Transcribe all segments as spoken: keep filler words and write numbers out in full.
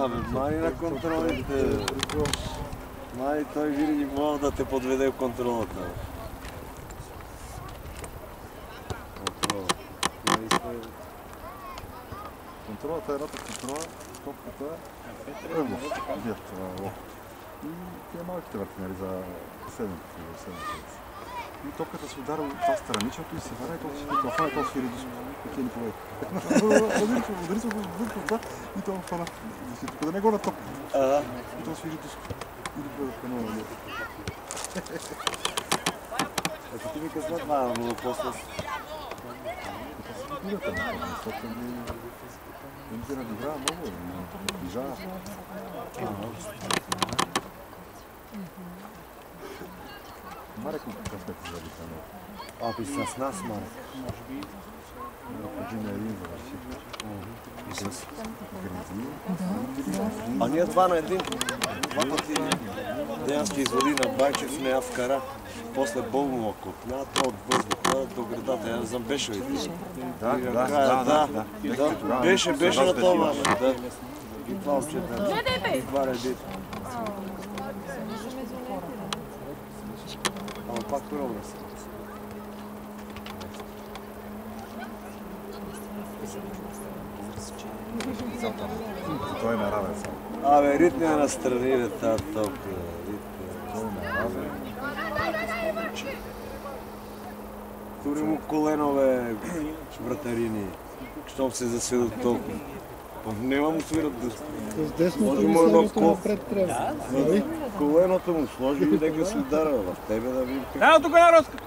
Абе, мани на контролите. Май, той винаги може да те подведе в контролата. Контрол. Контролата е едната контрола, топката е Ърлов. И тия малките въртинери за седмите. И топката се удара от това страничното и се вара и то се вика, фана, то свири диско. И ни поведе. Удари се от това и то фана. Тук да не го на топката. И то свири диско. И ни поведе в канала. Ето ти ми казва това, но после... Играта на това, защото не се надиграва много, не приближава. Марек какъв бе ти завита много? Абе, с нас, Марек. Може би поджи на един завърши. И с гради. А ние два на един. Два пъти Деянски изводи на Байчев, не я вкара. После Бългова котна, то от въздуха до градата. Я не знам, беше ли ти? Да, да, да. Беше, беше на това. Да. И това момчета. И два реди. Ама пак първо да се. Той е наравен само. Абе, ритмия настрани, бе, тази топка. Той е наравен. Тури му колено, бе, вратарини. Щом се засведат толкова. Нема му свират да... С десното и селото напред трябва. Коленото му сложи и дека се удара в тебе да видим как... Ела тук на Роска!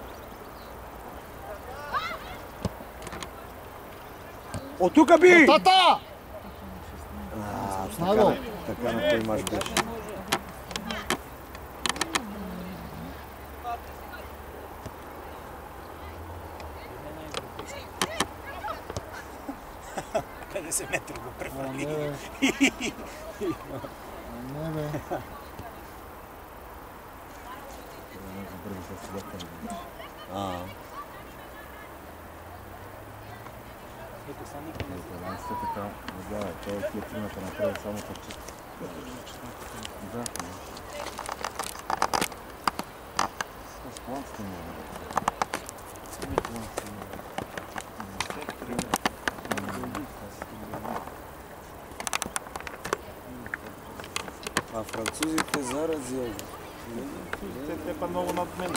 От тука би! Тата! Така, така на той мач беше. петдесет метра го превали. Не бе. А. Все така, да, той е тия тримата направи само търчи. Да, с планците ми е. Сами планците ми е. А французите зарази. Те па много над мен.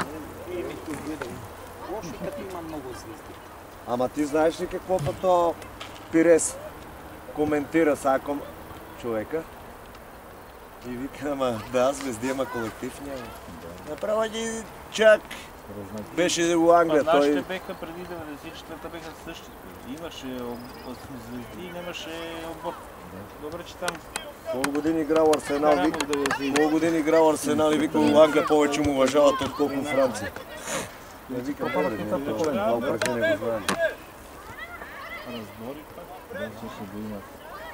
Лошо като има много звезди. Ама ти знаеш ли какво па то Пирес коментира с Аком човека? И вика, ама да, звезди, ама колектив няма. Направо ги чак. Беше у Англия. А нашите той... беха преди деветдесет и четвърта беха същите. Имаше звезди и нямаше отбор. Добре, че там... Колко години играл Арсенал, вика, колко години играл Арсенал и вика, у Англия повече му уважават, отколко Франция. Не вика, добре, не е това упражнение го знаем. Разбори пак? Да, също го имат.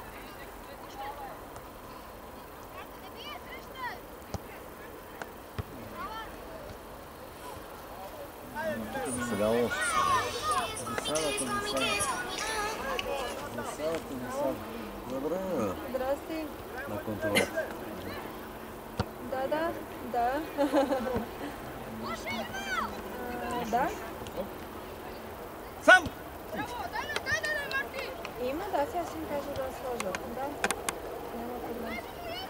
Тук заседава още. Засадата, засадата. Засадата, засадата. Добре. Здрасти. На контролата. Да, да, да. Да? Сам! Има, да, сега ще им кажа да сложа. Да. Няма проблем.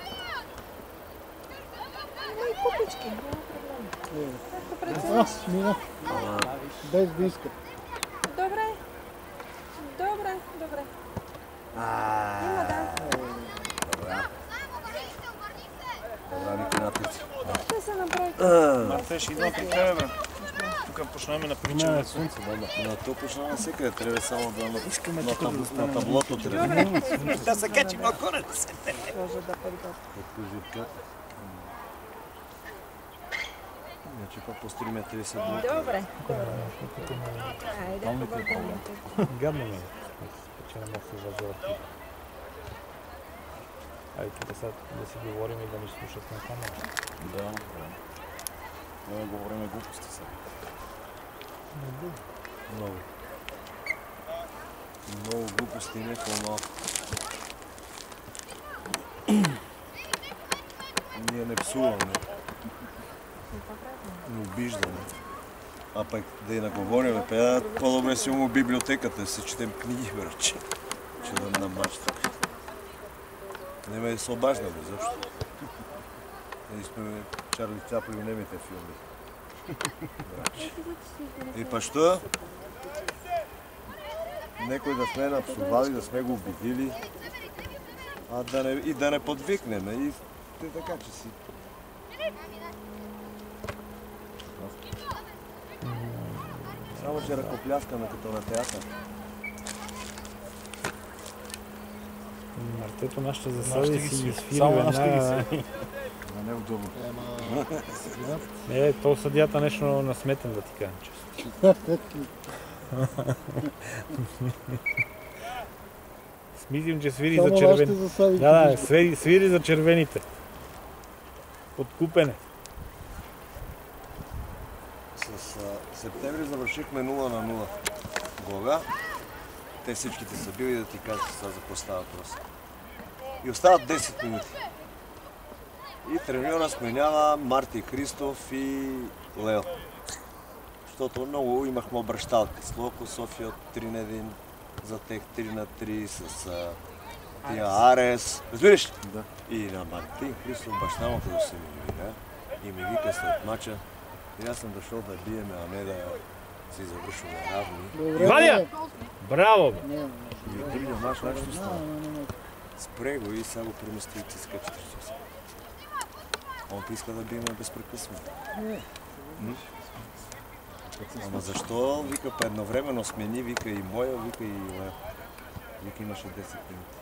Има и купички, няма проблем. Както прецениш. Аз мина. Без да иска. Добре. Добре, добре. Има, да. Добре, Ники натици. Ще се направи. Мартеш, идва при тебе, бе. Тук почнем на причане. Но то почна на всекъде, трябва само да на таблото трябва. Да се качи на горе да се те. Може да пърга. Иначе па по три метра се блока. Добре. Айде, хубаво. Гадно ми е, че не мога да се зажорти. Айде тук сега да си говорим и да ни слушат на камера. Да, да. Не говорим глупости сега. Много. Много глупости, не по-малко. не псуваме, не обиждаме. А пък да и наговорим, пе, по-добре си имamo библиотеката, да си четем книги, врачи. Че да намачта. Не ме се обаждаме, защо? Ние сме Чарли Чаплин, немите филми. Врачи. И па що? Некой да сме напсували, да сме го обидили, а да не, и да не подвикнем. И те така, че си. Само, че ръкопляскаме като на театър. Мартето нашите засади си ги свири веднага. Не е удобно. Не, то съдията нещо насметен да ти кажа. Смислим, че свири за червени. Да, да, свири, свири за червените. Откупене. С а, септември завършихме нула на нула. Гога. Те всичките са били да ти кажат сега за какво става въпрос. И остават десет минути. И треньора сменява Марти Христов и Лео. Защото много имахме обръщалки. С Локо София от три на един, за тех три на три, с а, тия Арес. Разбираш ли? Да. И на Мартин Христов баща му като се ми вика и ми вика след мача. И аз съм дошъл да биеме, а не да си завършваме равни. Вадя! Браво! Бе. И ти ли мач, нещо става. Спре го и сега го премести и циска четиридесет и осем. Он иска да биеме безпрекъснато. Ама защо, вика, по едновременно смени, вика и моя, вика и Лео. Вика имаше десет минути.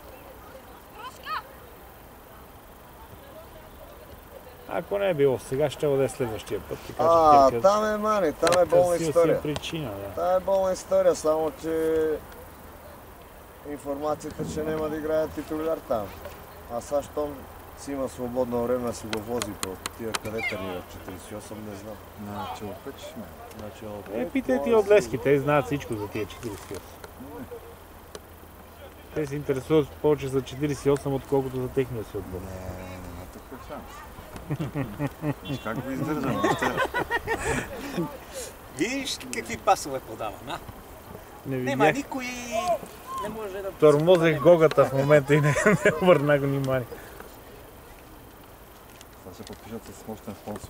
Ако не е било сега, ще да е следващия път. А, там е мани, там е болна история. Причина, да. Там е болна история, само че информацията, че няма да играе титуляр там. А сега, щом си има свободно време да си го вози по тия къде тренира четиридесет и осем, не знам. На Челопеч не. На Челопеч. Е, питай ти от Лески, те знаят всичко за тия четиридесет и осем. Те се интересуват повече за четиридесет и осем, отколкото за техния си отбор. Не, няма такъв шанс. Как го издържам? Виж какви пасове подава, на? Не Нема видях. никой не може да... Тормозех Гогата в момента и не, не обърна го внимание. Това се подпишат с мощен спонсор.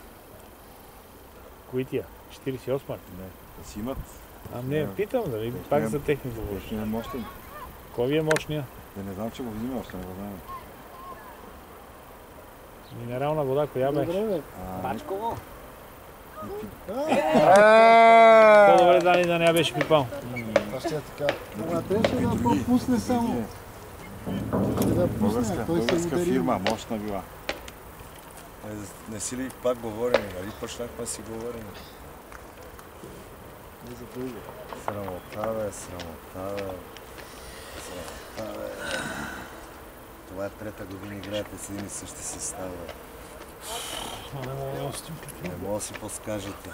Кои тия? четиридесет и осем? Не, да си имат. А не, питам, дали Точно пак е- за техни говориш. Точно е мощен. Кой ви е мощния? Да не знам, че го взима, още не го знаем. Минерална вода, коя беше? Добре, бе. Бачково. По-добре Дани да не я беше пипал. Това ще е така. Ама трябваше да пропусне само. Да пусне, Българска, той се българска удари. фирма, мощна била. Не, не си ли пак говорим, нали почнахме да си говорим? Не за друго. Срамота, бе, срамота, бе. Срамота, бе. Това е трета година, играете с един и същи състав, бе. Не мога да си подскажете.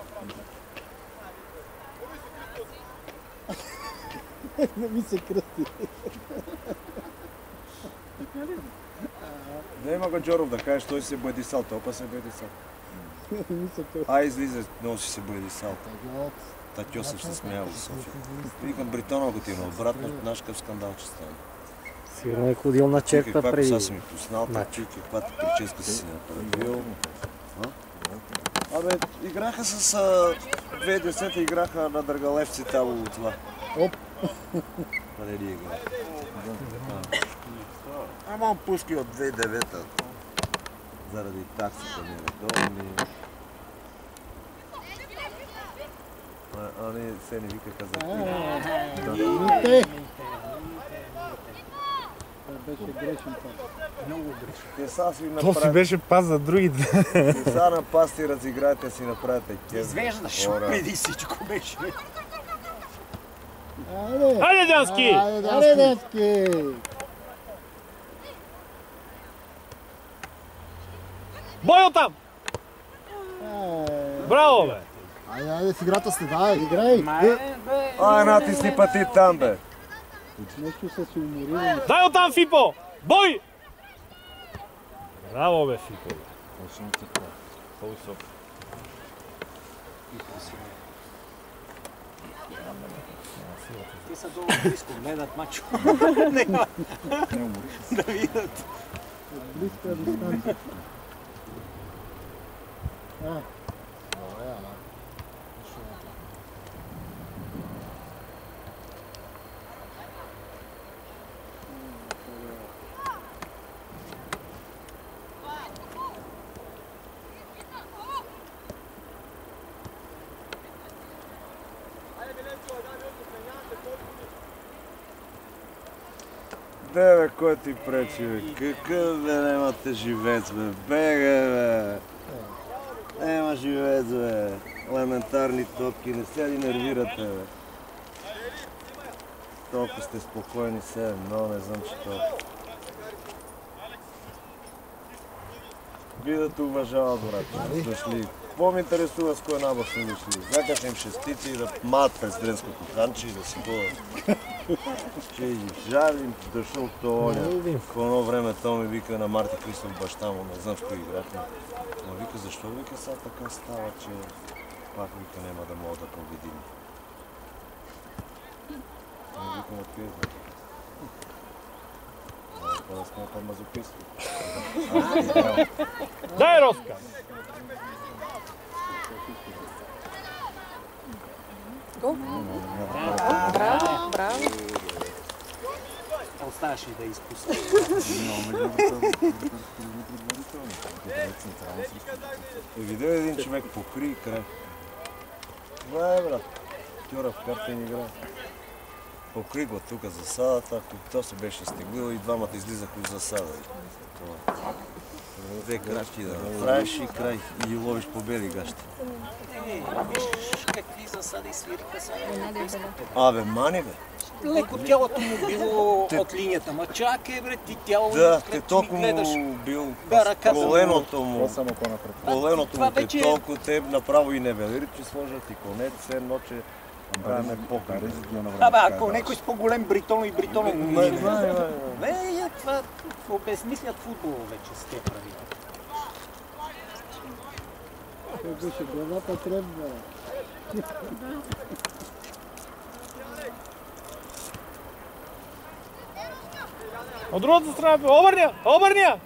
Не ми се кръсти. Не има го Джоров да кажеш, той се боядисал, толкова се боядисал. Не ми се кръсти. А, излиза, много си се боядисал. Така, Татьоса ще смеял в София. Викам Бритонов го тина, обратно наш къв скандал, че стане. Сигурно е ходил на Ти черта каква преди. коса си ми пуснал, ти каквато прическа си си направил. Абе, играха с а, две хиляди и десета играха на Дъргалевци Табово това. Оп! Къде ли игра? Ама он пуски от две хиляди и девета. Заради таксите нередовни. А, они се не викаха за пи. Мите! Това беше грешен път. Много грешно. Те са си То си направят, беше пас за другите. те са на пасти разиграете си направите кез. Извеждаш, Хора. преди всичко беше. Айде! Айде, Дянски! Айде, Айде, Дянски! Бой оттам! Айде, Браво, бе! айде, айде в играта сте, дай! Играй! Ма е, бе. Ай, натисни пъти там, бе! Нещо са се уморили. Дай оттам, Фипо! Бой! Браво, бе, Фико. Точно така. По-високо. Те са долу близко, гледат мачо. Не умориш. Да видят. Близка дистанция. А, добре, ама. Де бе, кой ти пречи бе? Какъв бе, немате живец бе? Бега бе! Нема живец бе! Елементарни топки, не се ли нервирате бе? Толкова сте спокойни се, но не знам, че толкова. Би да те уважават, брат, че са дошли. Какво ме интересува с кой набор са дошли? Закаш им шестици и да мат през дренското ханче и да си ходят. Че и жалим, дошъл то Оня. По едно време то ми вика на Марти Христов баща му, не знам с кой играхме. Но вика, защо вика сега така става, че пак вика няма да мога да победим. Не викам откъде знам. Да сме по-мазописти. Дай, Роска! Браво, браво. Оставаш ли да изпусна? И видя един човек покри и край. Това е, брат. Тюра в картен игра. Покри го тук засадата, то се беше стеглил и двамата излизаха от засада. Две крачки да направиш и край. И ловиш по бели гащи. Виж какви засади свириха сега. Абе, мани бе. Леко тялото му било от линията, ма чакай бре, ти тяло Да, как те ти толкова ми гледаш. му бил Да, ръката му. коленото му. Само по-напред. Коленото Това му те вече е- толкова те направо и не велират, че сложат и конец, все едно, че правиме по-къде. Абе, ако някой с по-голем бритон и бритонен Май, не май, май. Бе, това обезмислят футбола вече с те правила. Той беше главата тръбна. От другата страна, бе, обърня! Обърня!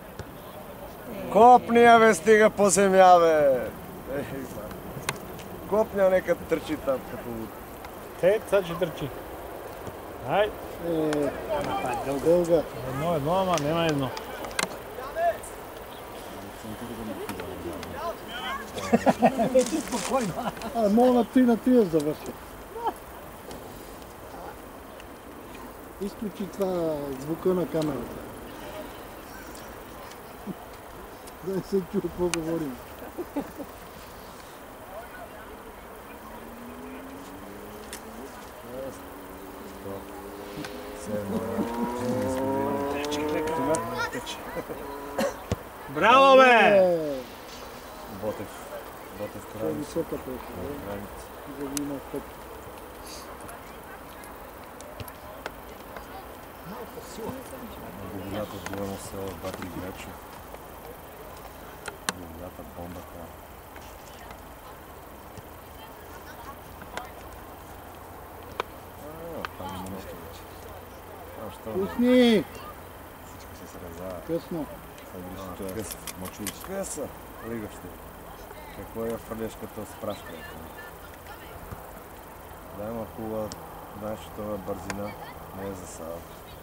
Копния бе, стига по земя бе. Копния нека търчи там като... Те, сега ще търчи. Ай, Е, дълга. едно, едно, ама нема едно. А, мога на три на три да завърша. Изключи това звука на камерата. Да не се чува какво говорим. Браво, бе! Е, Ботев. Ботев това е край. висока точка. Граница. За да има път. Голямата отговорна села Батри Грачо. Голямата бомбата. А, там има нещо вече. А, що? Пусни! Всичко се срезава. Късно. Това е Къса. мочулич. Къса. Лигащи. Какво я фърляш като спрашка? Да, има хубава, знаеш, че това бързина не е засада.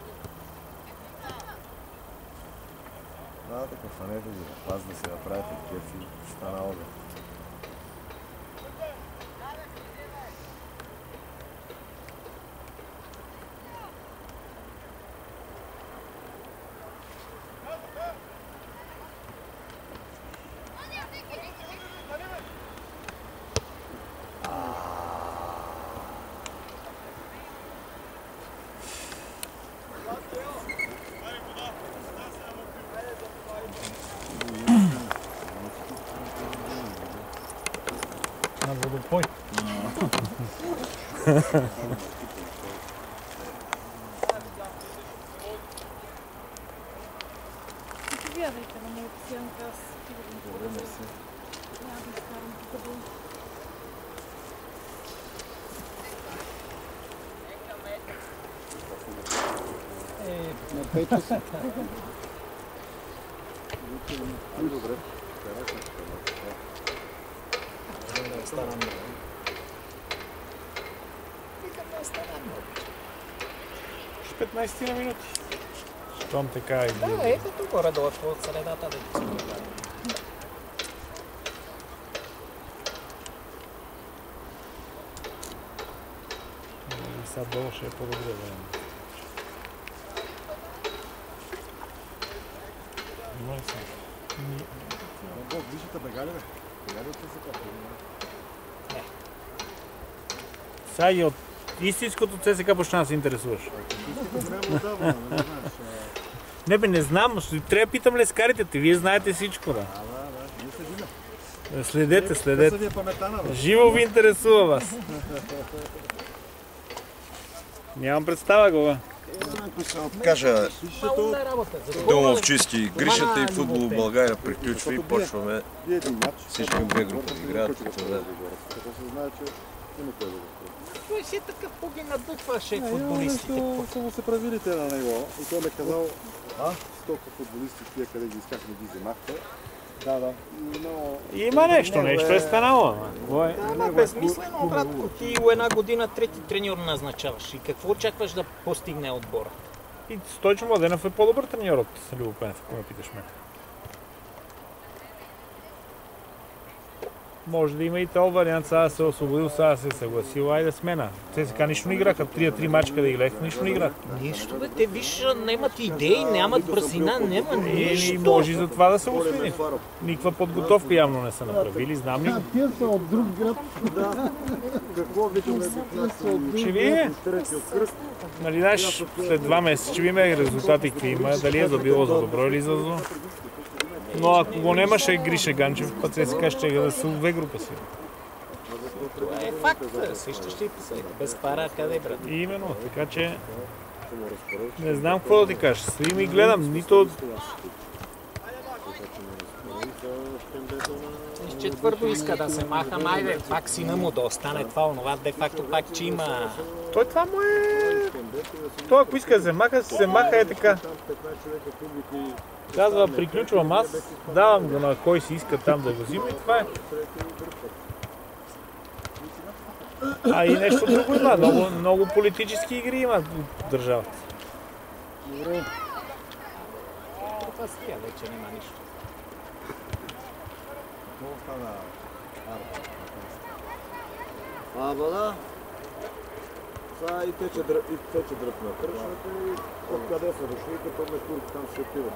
Да, така фанете ги, паз да се направите кефи, станало да. На водопой. заповядайте на моята сянка, аз сигурно няма да изкарам тук долу. На пет часа. Добре. петнайсет на минути. Щом така и Да, ето тук горе-долу от средата да ги си. И сега долу ще е по-добре време. Има ли сега? Бог, вижте бегали, бе. Бегали от ЦСКА. Сега и от истинското ЦСКА почна да се интересуваш. Не бе, не знам, трябва да питам лескарите ти, вие знаете всичко, да. Следете, следете. Живо ви интересува вас. Нямам представа кога. Кажа, Домовчиски, Гришата и футбол в България приключва и почваме всички две групи играят. Той си такъв поги надъхваше футболистите. Само се правилите на него и той ме казал, стока футболисти тия къде ги изкахме ги вземахте. Да, да. Има нещо, нещо е станало. Ама безмислено, братко. Ти една година трети треньор назначаваш. И какво очакваш да постигне отбора? И Стойчо Младенов е по-добър треньор от Любопенов, ако ме питаш мен. Може да има и този вариант, сега да се освободил, сега да се съгласил, айде смена. ЦСКА нищо не играха, три на три мачка да играха, нищо не играха. Нищо бе, те виж, нямат идеи, нямат бързина, няма нищо. И може и за това да се го смени. Никаква подготовка явно не са направили, знам ли? Тия са от друг град. Какво виждаме? Ще видим. Нали знаеш, след два месеца ще видим резултати какви има, дали е забило за добро или за зло. Но ако го нямаше Гриша Ганчев, път ЦСКА ще да са в две група си. Това е факт, също ще и писали. Без пара къде, брат? И именно, така че не знам какво да ти кажа. Седим и гледам, нито... Че твърдо иска да се маха, майде, пак сина му да остане това, онова, де факто пак, че има... Той това му е... Той ако иска да се маха, се маха е така. Казва, приключвам аз, давам го на кой си иска там да го взима и това е. А и нещо друго има, много, много политически игри има в държавата. Добре. Това си тя вече няма нищо. А, вода. Сега и тече дръп на кръчната и откъде са дошли, като ме турки там се отиват.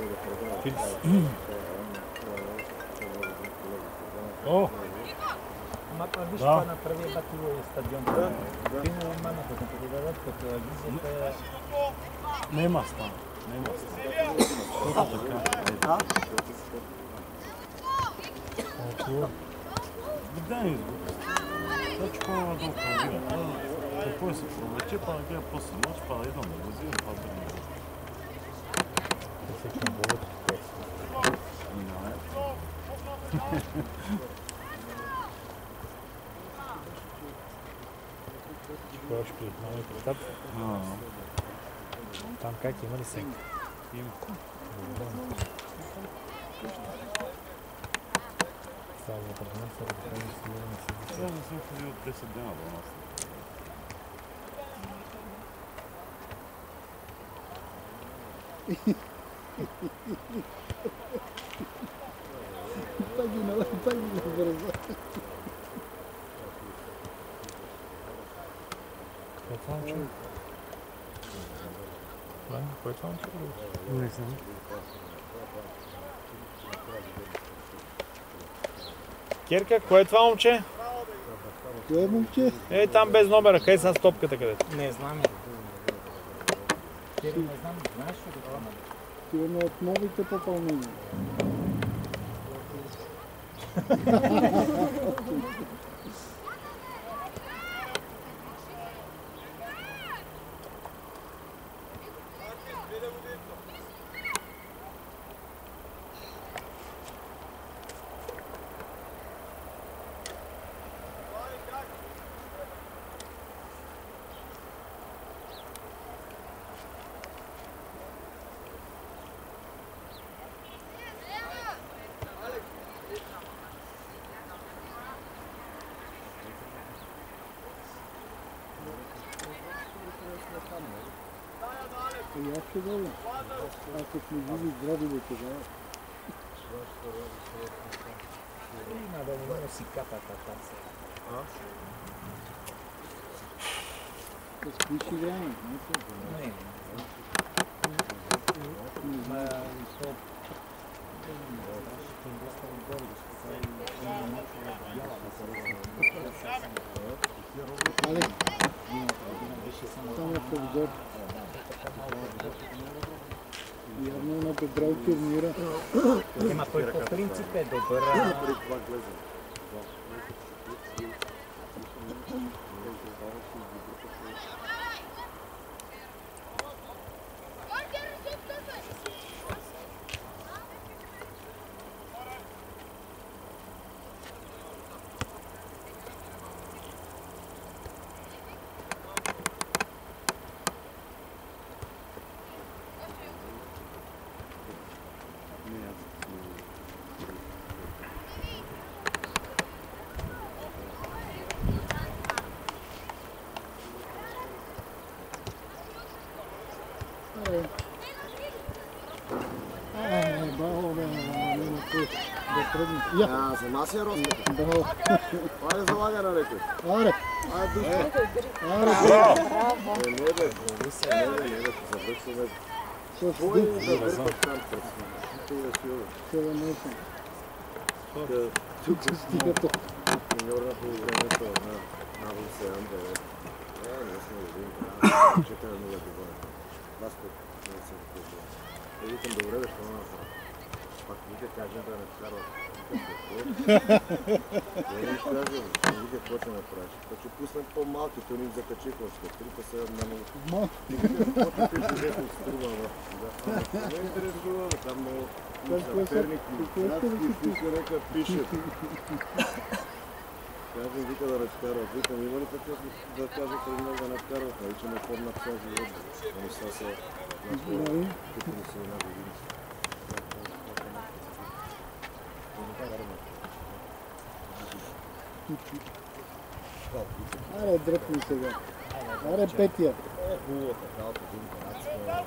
О! Ама това виж това направи Батиловия стадион. Пино мамата, като ги дадат като агизията... Нема стан. Нема стан. Да? Около. Дай изгуб. Значи хора долу пробира. Какво се провлече, па на гледа после нощ, па да идвам да го взимам, па да не го. Всеки на болото. Минаме. Ходиш при новите етапи? Там как има ли сенка? Има. Сега в апартамент са разпределени с милиони си. Сега не съм ходил от десет дена до нас. Пак ги нала, пак ги набърза. Кое е това момче? Кое е това момче? Не знам. Керка, кое е това момче? Кое е момче? Е, там без номера, къде са с топката където? Не знам. Не знам, знаеш ли това? Сигурно от новите попълнения. Ако сме били здрави до тогава. Има да не носи капата там се. С кои ще играем? Не. Ма то... Але, само в обзор. Явно на добра турнира. Ема той по принцип е добър. Ja, za nas je rozkaz. Bravo. Ajde zalagaj na reku. Аре, Ajde dušno. аре, Ne, ne, ne, ne, ne, ne, za vrstu ne. с Tvoj дух. da vrtu tam presno. To je silo. седемнайсет. Da Тук стига то. minor na полувремето на на седем девет. Не, не сме един. четири нула добре. Бас пък не се вижда. Е, викам добре, защо не направя? Пак вика кажем да не вкарва. Не ми ще кажа, не вика какво ще направиш. Та че пуснем по-малки, то ни закачиха още. Трите са много... Малко. Каквото ти живето струва, да. Не интересува, там много... Перник, градски пише, река пишат. Кажем, вика да разкарват. Викам, има ли такъв да кажа преди много да не вкарват? Нали, че ме помнят цял живот. Ами сега са... Тук не са една година. Аре, дръпни сега. Аре, петия. Е, хубаво, така от един градска.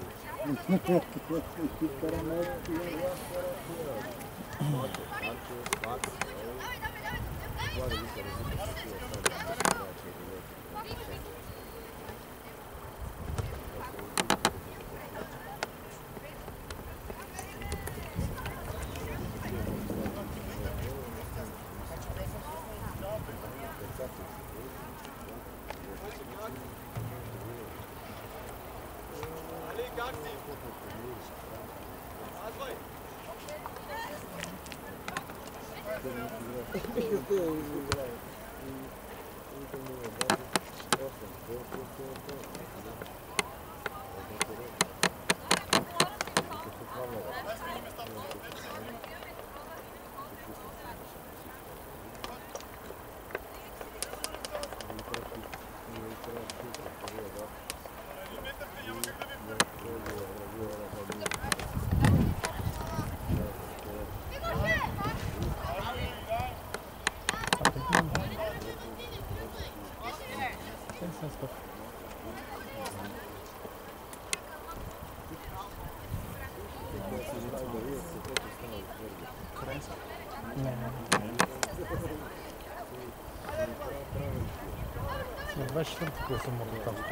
двайсет четвърти кой съм мърдал там.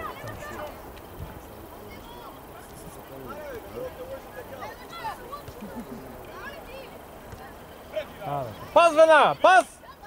Пас, Вена! Пас!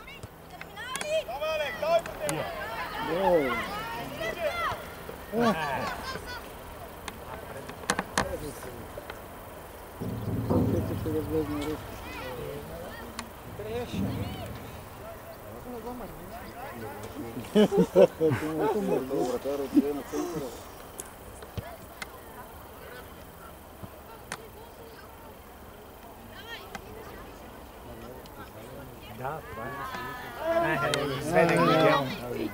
Да, това е. Сведек видял.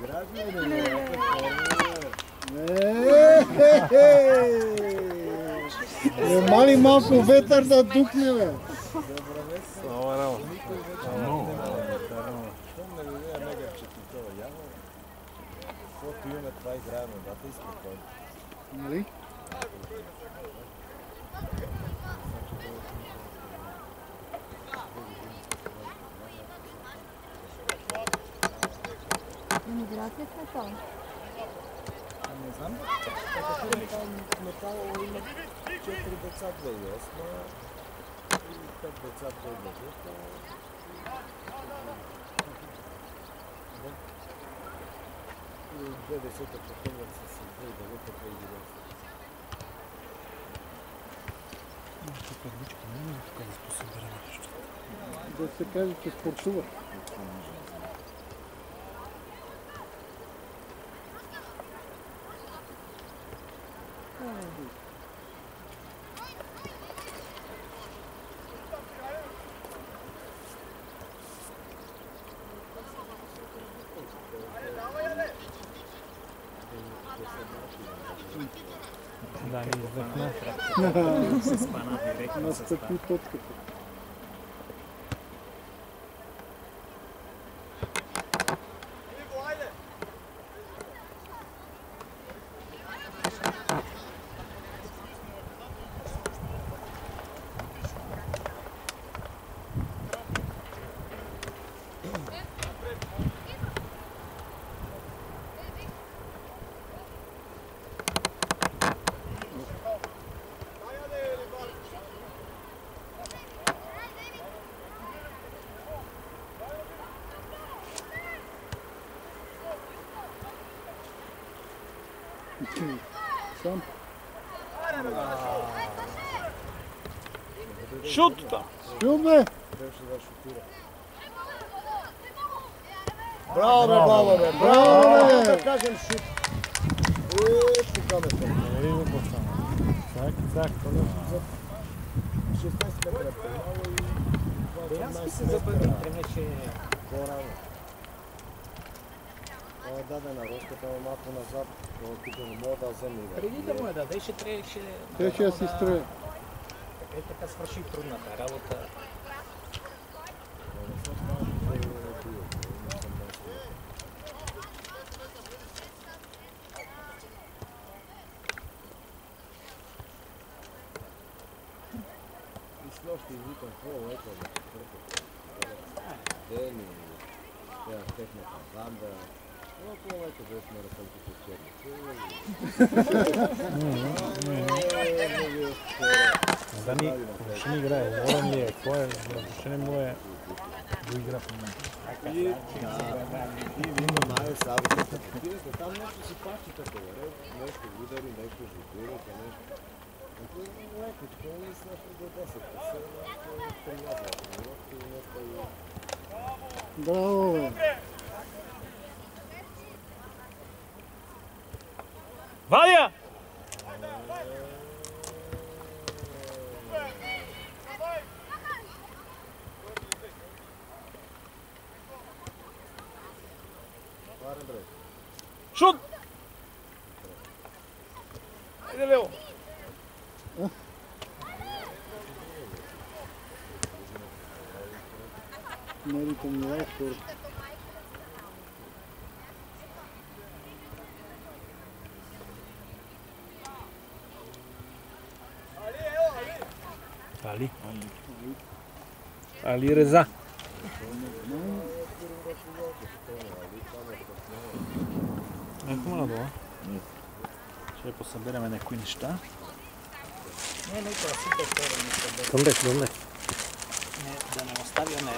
Мали малко ветър да духне, бе. Ама рамо. Много. Щом не видя мега, че ти това явно. Каквото имаме, това играем, да, и спокойно. Нали? Златният метал. Не знам. Метал има четири деца две хиляди и осма и пет деца две хиляди и девета. И две десета потомят с две хиляди и девета две хиляди и единадесета. Да се каже, че спортува. Да, ни издъхна. Се спана директно. Настъпи точката. Сам. Шут! Шут, бе! Трябваше да шутира. Браво, бе, браво, бе, браво, бе! Да кажем шут. Е, тука ме пък. Не видим какво стана. Цак, цак. шестнайсет метра пенало и Аз ми се осемнайсет забави, метра трябваше... по-рано. Това е дадена руската, но малко назад, но тук не мога да вземе. Преди да му я дадеше, трябваше... Трябваше да си строя. Е, така свърши трудната работа. И с нощи викам, какво ето да четвъртък. Ден и тя техната банда. Но какво ето да сме ръкълките черни. Да ни, въобще не играе. Ворен ли е? Кой е? Въобще не му е да игра в момента. И вика, май, сабите, такива, там нещо си пачи такова, нещо удари, нещо житурите, нещо. Лекочко, не си нещо до десет, се нещо приятел, нещо и... Браво, бе! Вадя! Шут! Айде, Лео! Меритън не е спорт. Али. Али Реза. Ехме надолу. Ще посъбереме някои неща. Не, не, това супер това не събере. Донде, донде. Не, да не оставяме...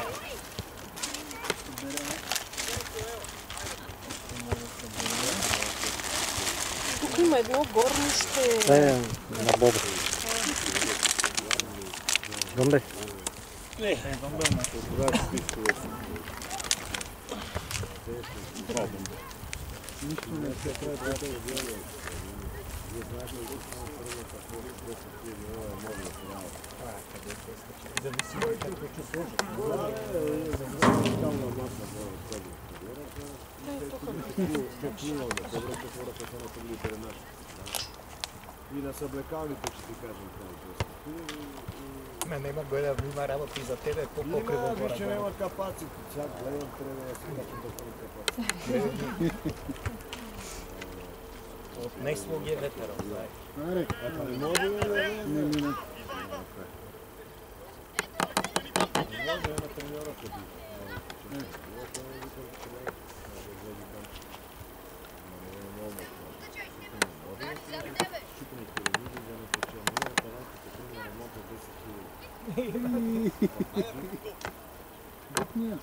Тук има едно горнище. Е, на Боба. Донде. Не, донде има. Нищо не се прави да е дело. Зависи от какво ще сложи. И на съблекалните ще ти кажем това. Не, няма голяма има работа и за тебе, по-покриво Има, гора. виж, няма капаци. Сега гледам, трябва да си качам да първи капаци. От най-слуги е ветера, знаеш. Аре, Не може ли да не мина. Не може на треньора ходи. Бутния.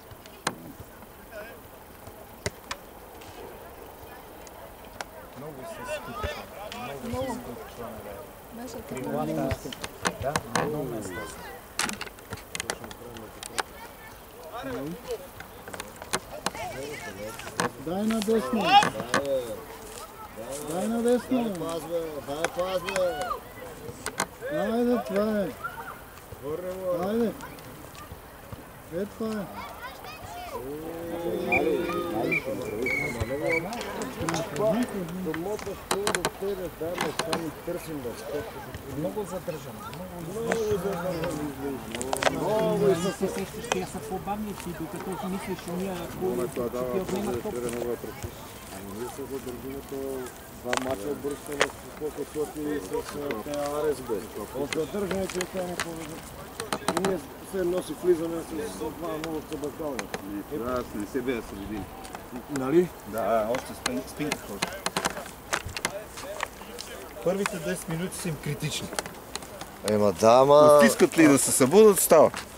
Много се скупчва. Много се скупчва. Беше Крилата. Да, на едно место. Дай на десно. Дай на десно. Дай пас, бе, дай пас, бе. Айде, това е. Върне му. Айде. Е, това е. Самото ще до тебе, дай ме сами търсим да скочи. Много задържан. Много Много задържан. Много и се сещаш, те са по-бавници, докато си мислиш, че ние ако ти отнемат топ. Ами ние се задържим то два мача обръщаме с колко соти и с Арес бе. От задържането и това не поведе. И ние все едно си влизаме с два много цъбакални. И трябва да се себе да се видим. Нали? Да, още спинка още. Първите десет минути са им критични. Ема да, ма... Стискат ли да се събудат, става.